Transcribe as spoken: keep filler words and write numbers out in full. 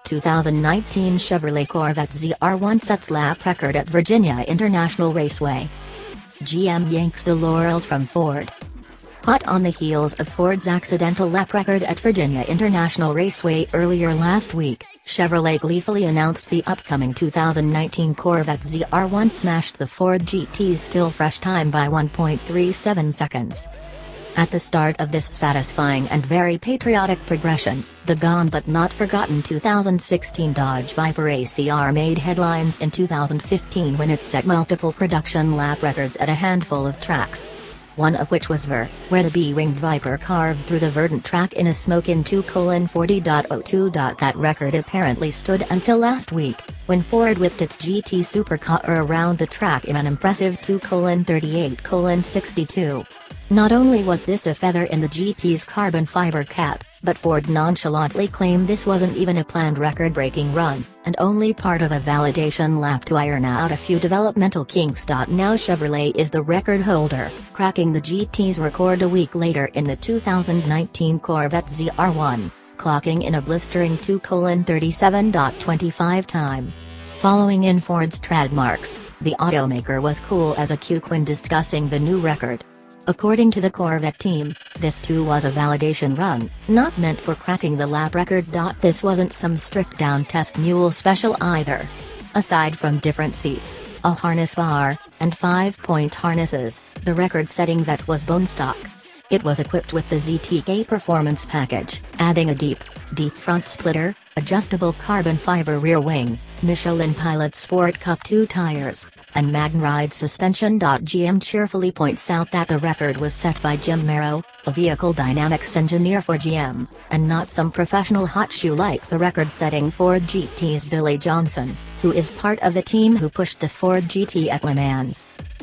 two thousand nineteen Chevrolet Corvette Z R one sets lap record at Virginia International Raceway. G M yanks the laurels from Ford. Hot on the heels of Ford's accidental lap record at Virginia International Raceway earlier last week, Chevrolet gleefully announced the upcoming two thousand nineteen Corvette Z R one smashed the Ford G T's still fresh time by one point three seven seconds. At the start of this satisfying and very patriotic progression, the gone but not forgotten two thousand sixteen Dodge Viper A C R made headlines in two thousand fifteen when it set multiple production lap records at a handful of tracks. One of which was Ver, where the B-winged Viper carved through the verdant track in a smokin two forty point oh two. That record apparently stood until last week, when Ford whipped its G T supercar around the track in an impressive two thirty-eight sixty-two. Not only was this a feather in the G T's carbon fiber cap, but Ford nonchalantly claimed this wasn't even a planned record-breaking run, and only part of a validation lap to iron out a few developmental kinks. Now Chevrolet is the record holder, cracking the G T's record a week later in the two thousand nineteen Corvette Z R one, clocking in a blistering two thirty-seven twenty-five time. Following in Ford's trademarks, the automaker was cool as a cucumber when discussing the new record. According to the Corvette team, this too was a validation run, not meant for cracking the lap record. This wasn't some stripped down test mule special either. Aside from different seats, a harness bar, and five-point harnesses, the record-setting Vette was bone stock. It was equipped with the Z T K Performance Package, adding a deep, deep front splitter, adjustable carbon fiber rear wing, Michelin Pilot Sport Cup two tires, and Magnride suspension. G M cheerfully points out that the record was set by Jim Merrow, a vehicle dynamics engineer for G M, and not some professional hot shoe like the record-setting Ford G T's Billy Johnson, who is part of the team who pushed the Ford G T at Le Mans.